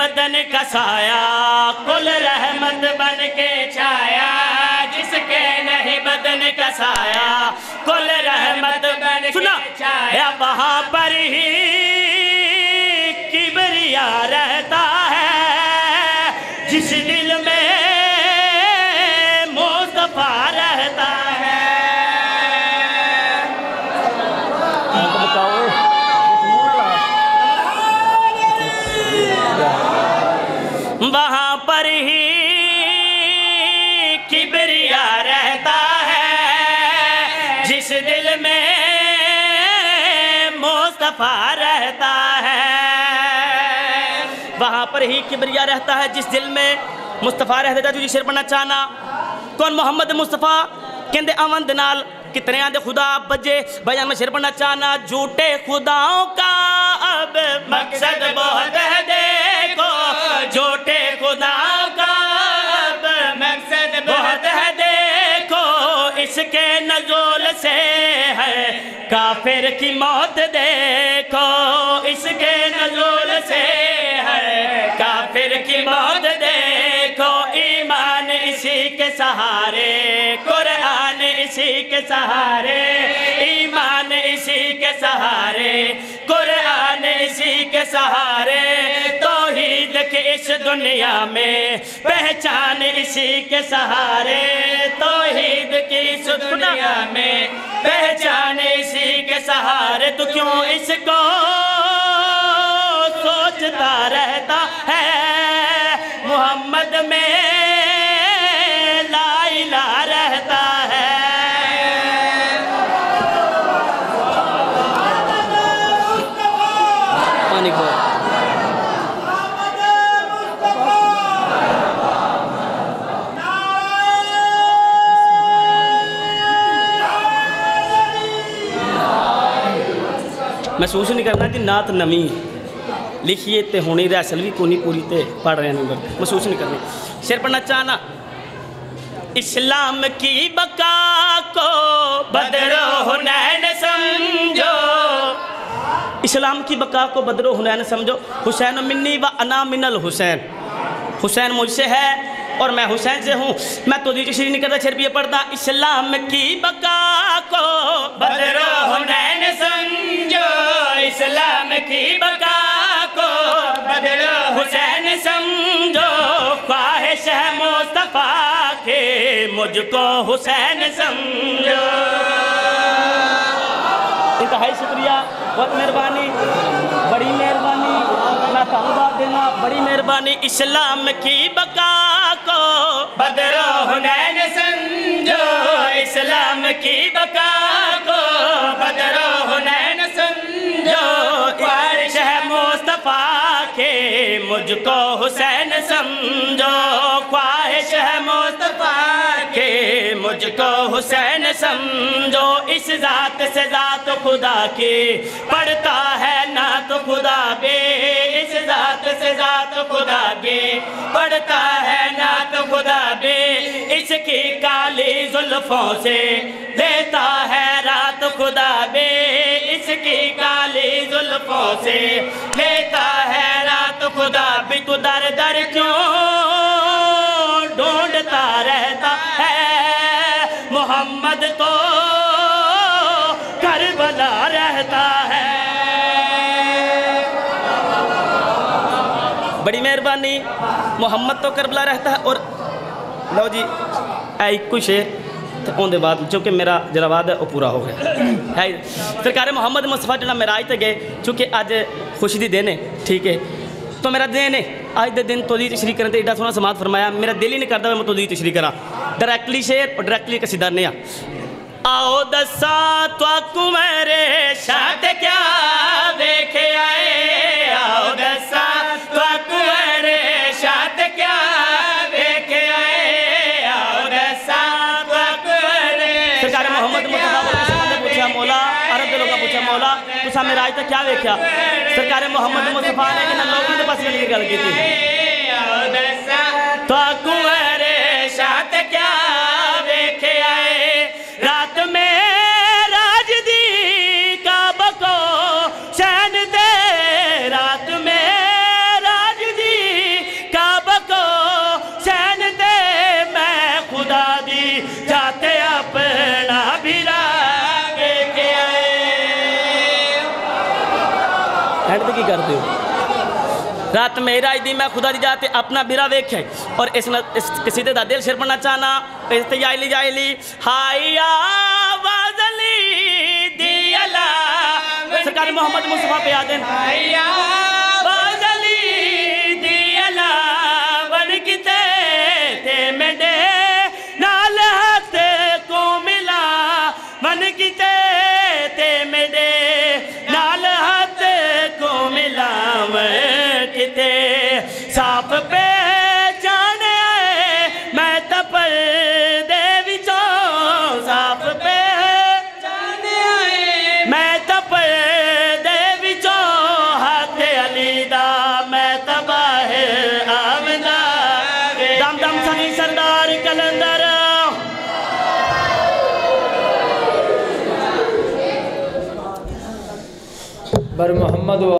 बदन का साया, कुल रहमत बन के छाया। जिसके नहीं बदन का साया, कुल रहमत बन के छाया। वहाँ पर ही किबरिया रहता है, जिस दिल में मुस्तफा रहता है। वहाँ पर ही किबरिया रहता है, जिस दिल में मुस्तफा रहता है। वहाँ पर ही किबरिया रहता है, जिस दिल में मुस्तफा रहता है। तुझे शेर पढ़ना चाहना कौन मोहम्मद मुस्तफा कहते आमद नाल कितने आदे खुदा बजे। भैया मैं शेर पढ़ना चाहना, झूठे खुदाओं का अब मकसद बहुत है देखो, झूठे खुदाओं का अब मकसद बहुत है देखो। इसके नज़ुल से है काफिर की मौत देखो, इसके नज़ुल से है काफिर की मौत देखो। ईमान इसी के सहारे, कुरान इसी के सहारे, ईमान इसी के सहारे, कुरान इसी के सहारे। तौहीद की इस दुनिया में पहचान इसी के सहारे, तौहीद की इस दुनिया में पहचान इसी के सहारे। तो क्यों इसको सोचता रहता है, मोहम्मद में ला इलाहा रहता है। पानी को महसूस नहीं करना कि नात नवी लिखिए तो होनी रैसल भी कोनी पूरी तो पढ़ रहे हैं, महसूस नहीं करनी। शेर पढ़ना चाहना, इस्लाम की बका को बदरो हुनैन समझो, इस्लाम की बका को बदरो हुनैन समझो। हुसैन मिन्नी व अना मिनल हुसैन, हुसैन मुझसे है और मैं हुसैन से हूँ। मैं तो दीजिए नहीं करता, शेर भी पढ़ता, इस्लाम की बका को बदरो हुनैन समझो, इस्लाम की बका को बदरो हुसैन समझो। ख्वाहिश है मुस्तफा के मुझको हुसैन समझो। इंतहाई शुक्रिया, बहुत मेहरबानी, बड़ी मेहरबानी, मैं धन्यवाद देना, बड़ी मेहरबानी। इस्लाम की बका को बदरो हुनैन समझो, इस्लाम की बका को बदरो हुनैन समझो। ख्वाहिश है मुस्तफा के मुझको हुसैन समझो, ख्वाहिश है मुस्तफा के मुझको हुसैन समझो। इस जात से जात खुदा की पढ़ता है ना तो खुदा बे, इस जात से जात खुदा के पढ़ता है ना तो खुदा बे। इसकी काली जुल्फों से देता है रात खुदा बे, इसकी काली जुल्फों से लेता है रात खुदा बे। तू दर दर क्यों ढूंढता रहता है, मोहम्मद तो करबला रहता है। बड़ी मेहरबानी, मोहम्मद तो करबला रहता है। और लो जी ऐ कुछ तो उनके बाद जो कि मेरा जरा वाद है वो पूरा हो गया है। सरकार मोहम्मद मुस्तफा जो मेराज तक गए, चूँकि अज खुशी दी दिन है, ठीक है, तो मेरा दिन है अज के दिन तोदी तशरीह करने एडा सोहना समात फरमाया, मेरा दिल ही नहीं करता मैं तोदी तशरीह करा। डायरैक्टली शेर और डायरैक्टली कसीदा ने आओ दसा तो मेरे शाद क्या देखे आए, आओ दसा तो मेरे शाद क्या देखे आए, आओ दसा तो सरकार मोहम्मद मुस्तफा पूछा मौला, अरब के लोगों पूछा मौला तुसा मेरा आज तक क्या वेख्या। सरकार मोहम्मद मुस्तफा ने कि लोगों के पास मिलकर गल की तो मेरे शाद क्या देखे आए, रात में राज दी का बको सैन दे, रात में राज दी एंड की करते हो रात मेरा दी मैं खुदा दी जाते अपना बिरा वेख है और इस किसी का दिल शेर पढ़ना चाहना इस जाइली हाया वाजली दियला सरकार मोहम्मद मुस्तफा पे आदन हाया वाजली दियला बन किते ते मेरे नाल हाथ को मिला मन किते ते मेरे नाल हाथ को मिला किते साफ पे जाने मैं तपर दे विचों साफ पे जाने मैं तपर दे विचों हाथ अली दा मैं तबाह आमदा दम दम सनी सरदार कलंदर बर मोहम्मद